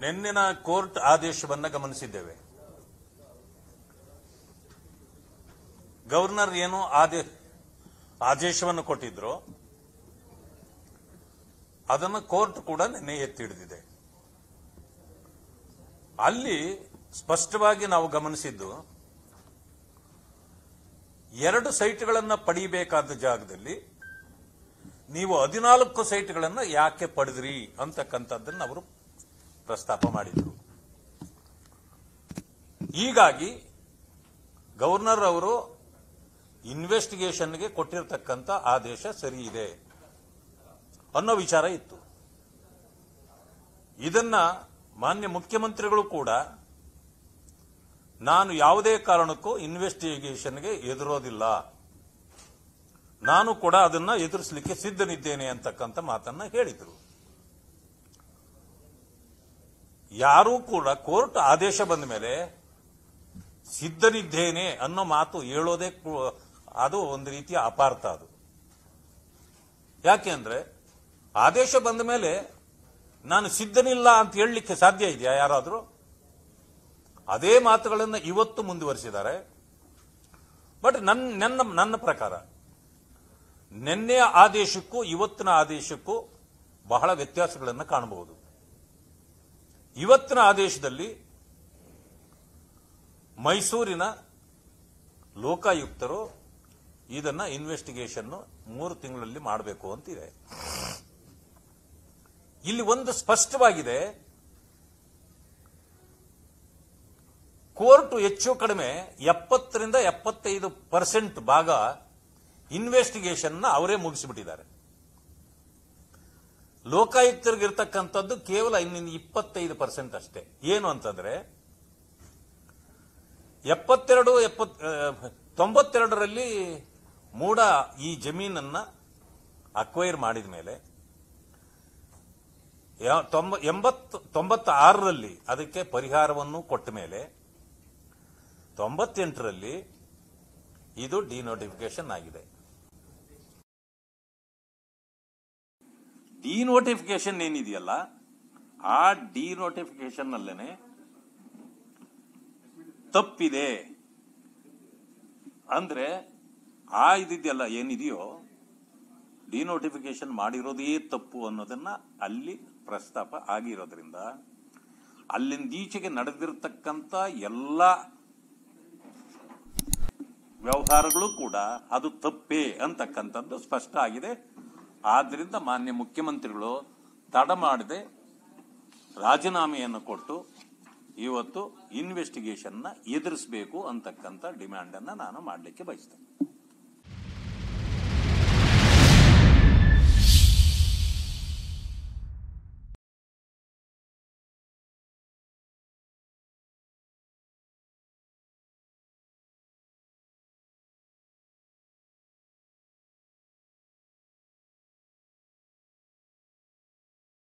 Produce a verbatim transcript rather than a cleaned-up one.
ನಿನ್ನಿನ court ಆದೇಶವನ್ನು ಗಮನಿಸಿದ್ದೇವೆ. Governor ಏನು ಆದೇಶ ಆದೇಶವನ್ನು ಕೊಟ್ಟಿದ್ರು ಅದನ್ನು ಕೋರ್ಟ್ ಕೂಡ ನಿನ್ನೆ ಎತ್ತಿ ಹಿಡಿದಿದೆ. ಅಲ್ಲಿ ಸ್ಪಷ್ಟವಾಗಿ ನಾವು ಗಮನಿಸಿದ್ದು, ಎರಡು ಸೈಟ್ಗಳನ್ನು ಪಡೆಯಬೇಕಾದ ಜಾಗದಲ್ಲಿ ನೀವು ಹದಿನಾಲ್ಕು ಸೈಟ್ಗಳನ್ನು ಯಾಕೆ ಪಡೆದ್ರಿ ಅಂತಕ್ಕಂಥದ್ದನ್ನು ಅವರು ಪ್ರಸ್ತಾಪ ಮಾಡಿದರು. ಹೀಗಾಗಿ ಗವರ್ನರ್ ಅವರು ಇನ್ವೆಸ್ಟಿಗೇಷನ್ಗೆ ಕೊಟ್ಟಿರತಕ್ಕಂಥ ಆದೇಶ ಸರಿ ಇದೆ ಅನ್ನೋ ವಿಚಾರ ಇತ್ತು. ಇದನ್ನ ಮಾನ್ಯ ಮುಖ್ಯಮಂತ್ರಿಗಳು ಕೂಡ ನಾನು ಯಾವುದೇ ಕಾರಣಕ್ಕೂ ಇನ್ವೆಸ್ಟಿಗೇಷನ್ಗೆ ಎದುರೋದಿಲ್ಲ, ನಾನು ಕೂಡ ಅದನ್ನ ಎದುರಿಸಲಿಕ್ಕೆ ಸಿದ್ಧನಿದ್ದೇನೆ ಅಂತಕ್ಕಂಥ ಮಾತನ್ನ ಹೇಳಿದರು. ಯಾರೂ ಕೂಡ ಕೋರ್ಟ್ ಆದೇಶ ಬಂದ ಮೇಲೆ ಸಿದ್ಧನಿದ್ದೇನೆ ಅನ್ನೋ ಮಾತು ಹೇಳೋದೇ ಅದು ಒಂದು ರೀತಿಯ ಅಪಾರ್ಥ. ಅದು ಯಾಕೆ ಅಂದ್ರೆ ಆದೇಶ ಬಂದ ಮೇಲೆ ನಾನು ಸಿದ್ಧನಿಲ್ಲ ಅಂತ ಹೇಳಲಿಕ್ಕೆ ಸಾಧ್ಯ ಇದೆಯಾ ಯಾರಾದರೂ? ಅದೇ ಮಾತುಗಳನ್ನು ಇವತ್ತು ಮುಂದುವರಿಸಿದ್ದಾರೆ. ಬಟ್ ನನ್ನ ನನ್ನ ನನ್ನ ಪ್ರಕಾರ ನಿನ್ನೆಯ ಆದೇಶಕ್ಕೂ ಇವತ್ತಿನ ಆದೇಶಕ್ಕೂ ಬಹಳ ವ್ಯತ್ಯಾಸಗಳನ್ನು ಕಾಣಬಹುದು. ಇವತ್ತಿನ ಆದೇಶದಲ್ಲಿ ಮೈಸೂರಿನ ಲೋಕಾಯುಕ್ತರು ಇದನ್ನ ಇನ್ವೆಸ್ಟಿಗೇಷನ್ ಮೂರು ತಿಂಗಳಲ್ಲಿ ಮಾಡಬೇಕು ಅಂತಿದೆ. ಇಲ್ಲಿ ಒಂದು ಸ್ಪಷ್ಟವಾಗಿದೆ, ಕೋರ್ಟ್ ಹೆಚ್ಚು ಕಡಿಮೆ ಎಪ್ಪತ್ತರಿಂದ ಎಪ್ಪತ್ತೈದು ಪರ್ಸೆಂಟ್ ಭಾಗ ಇನ್ವೆಸ್ಟಿಗೇಷನ್ ಅವರೇ ಮುಗಿಸಿಬಿಟ್ಟಿದ್ದಾರೆ. ಲೋಕಾಯುಕ್ತರಿಗಿರ್ತಕ್ಕಂಥದ್ದು ಕೇವಲ ಇನ್ನಿಂದ ಇಪ್ಪತ್ತೈದು ಪರ್ಸೆಂಟ್ ಅಷ್ಟೇ. ಏನು ಅಂತಂದ್ರೆ ಎಪ್ಪತ್ತೆರಡು ಎಪ್ಪತ್ ತೊಂಬತ್ತೆರಡರಲ್ಲಿ ಮೂಡ ಈ ಜಮೀನನ್ನ ಅಕ್ವೈರ್ ಮಾಡಿದ ಮೇಲೆ ಎಂಬತ್ತು ತೊಂಬತ್ತ ಆರರಲ್ಲಿ ಅದಕ್ಕೆ ಪರಿಹಾರವನ್ನು ಕೊಟ್ಟ ಮೇಲೆ ತೊಂಬತ್ತೆಂಟರಲ್ಲಿ ಇದು ಡಿನೋಟಿಫಿಕೇಶನ್ ಆಗಿದೆ. ಡಿನೋಟಿಫಿಕೇಶನ್ ಏನಿದೆಯಲ್ಲ, ಆ ಡಿನೋಟಿಫಿಕೇಶನ್ ಅಲ್ಲೇನೆ ತಪ್ಪಿದೆ ಅಂದ್ರೆ ಆ ಇದಿದೆಯಲ್ಲ ಏನಿದೆಯೋ ಡಿನೋಟಿಫಿಕೇಶನ್ ಮಾಡಿರೋದೇ ತಪ್ಪು ಅನ್ನೋದನ್ನ ಅಲ್ಲಿ ಪ್ರಸ್ತಾಪ ಆಗಿರೋದ್ರಿಂದ ಅಲ್ಲಿಂದೀಚೆಗೆ ನಡೆದಿರತಕ್ಕಂಥ ಎಲ್ಲ ವ್ಯವಹಾರಗಳು ಕೂಡ ಅದು ತಪ್ಪೇ ಅಂತಕ್ಕಂಥದ್ದು ಸ್ಪಷ್ಟ ಆಗಿದೆ. ಆದ್ರಿಂದ ಮಾನ್ಯ ಮುಖ್ಯಮಂತ್ರಿಗಳು ತಡ ಮಾಡದೆ ರಾಜೀನಾಮೆಯನ್ನು ಕೊಟ್ಟು ಇವತ್ತು ಇನ್ವೆಸ್ಟಿಗೇಷನ್ ನ ಎದುರಿಸಬೇಕು ಅಂತಕ್ಕಂಥ ಡಿಮ್ಯಾಂಡ್ ಅನ್ನ ನಾನು ಮಾಡಲಿಕ್ಕೆ ಬಯಸ್ತೇನೆ.